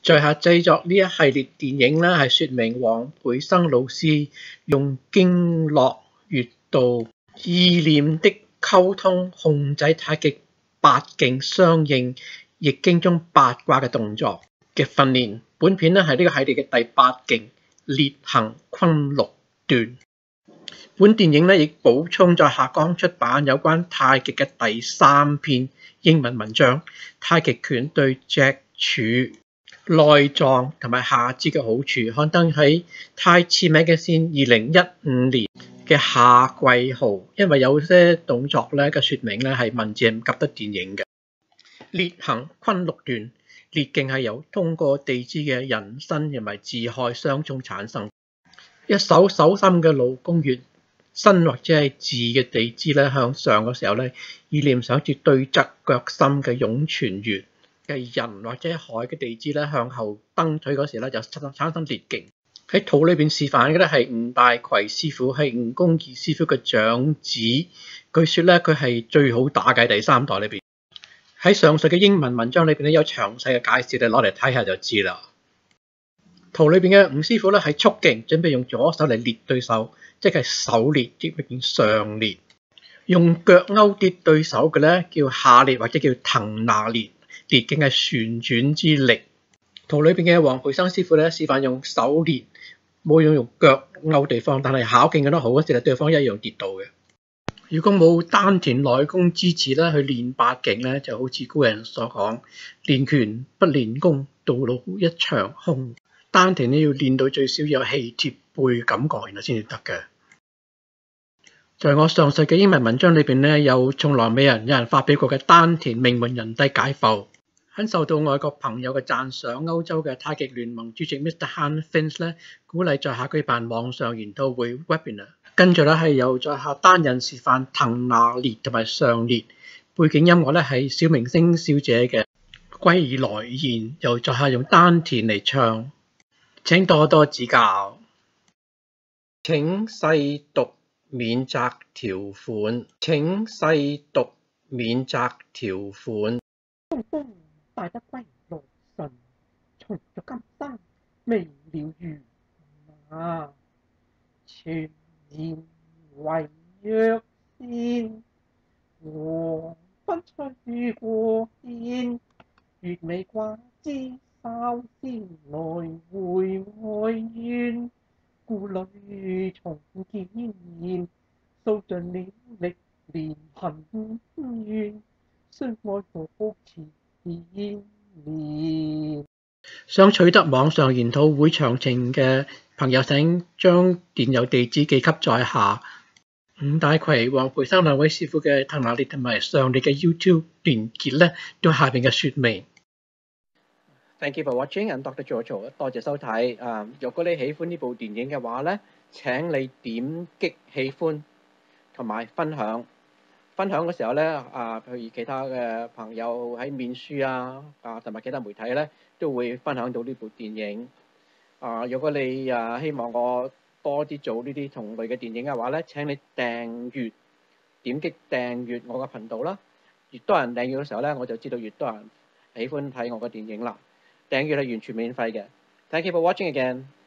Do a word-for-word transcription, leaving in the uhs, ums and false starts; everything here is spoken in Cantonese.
在下製作呢一系列電影咧，係説明黃培生老師用經絡穴道意念的溝通控制太極八勁相應易經中八卦嘅動作嘅訓練。本片咧係呢個系列嘅第八勁裂行昆六段。本電影咧亦補充在下剛出版有關太極嘅第三篇英文文章《太極拳對脊柱、內臟同埋下肢嘅好處》，刊登喺太次名嘅先二零一五年嘅夏季號。因為有些動作咧嘅説明咧係文字係唔及得電影嘅。裂行昆六段，裂勁係由通過地支嘅寅申同埋巳亥相沖產生。一手手心嘅勞宮穴，申或者係巳嘅地支咧向上嘅時候咧，意念想住對側腳心嘅湧泉穴嘅寅或者亥嘅地支咧向後蹬腿嗰時咧就產生裂勁。喺圖裏邊示範嘅咧係吳大葵師傅，係吳公儀師傅嘅長子，據說咧佢係最好打嘅第三代裏邊。喺上述嘅英文文章裏邊咧有詳細嘅介紹，你攞嚟睇下就知啦。圖裏邊嘅吳師傅咧係速勁，準備用左手嚟裂對手，即係手裂，亦變上裂。用腳勾跌對手嘅咧叫下裂或者叫騰拿裂，裂勁係旋轉之力。圖裏邊嘅黃培生師傅咧示範用手裂，冇用用腳勾對方，但係巧勁嘅都好，嗰時對方一樣跌到嘅。如果冇丹田內功支持咧，去練八勁咧，就好似古人所講，練拳不練功，道路一場空。丹田咧要練到最少有氣貼背感覺，然後先至得嘅。在我上述嘅英文文章裏邊咧，有從來未有人有人發表過嘅丹田命門人體解剖，很受到外國朋友嘅讚賞。歐洲嘅太極聯盟主席 Mister Han Finch 咧鼓勵在下舉辦網上研討會 webinar。跟住咧係由在下單人示範騰拿裂同埋上裂，背景音樂咧係小明星小姐嘅歸來燕，由在下用丹田嚟唱，請多多指教。請細讀免責條款，請細讀免責條款。 東風帶得歸來順，重咗金山未了緣啊！全然為若仙，黃昏吹過天，月尾掛枝梢先來回外怨。故裡重見面，訴盡了歷年恨怨，相愛何遲年。 想取得網上研討會詳情嘅朋友，請將電郵地址寄給在下。吳大葵、黃培生兩位師傅嘅騰拿裂同埋上裂嘅 YouTube 連結咧，都下邊嘅説明。 Thank you for watching and Doctor Jojo， 多謝收睇。啊，如果你喜歡呢部電影嘅話咧，請你點擊喜歡同埋分享。分享嘅時候咧，啊，譬如其他嘅朋友喺面書啊，啊同埋其他媒體咧，都會分享到呢部電影。啊，如果你啊希望我多啲做呢啲同類嘅電影嘅話咧，請你訂閱，點擊訂閱我嘅頻道啦。越多人訂閱嘅時候咧，我就知道越多人喜歡睇我嘅電影啦。訂閱係完全免費嘅。Thank you for watching again.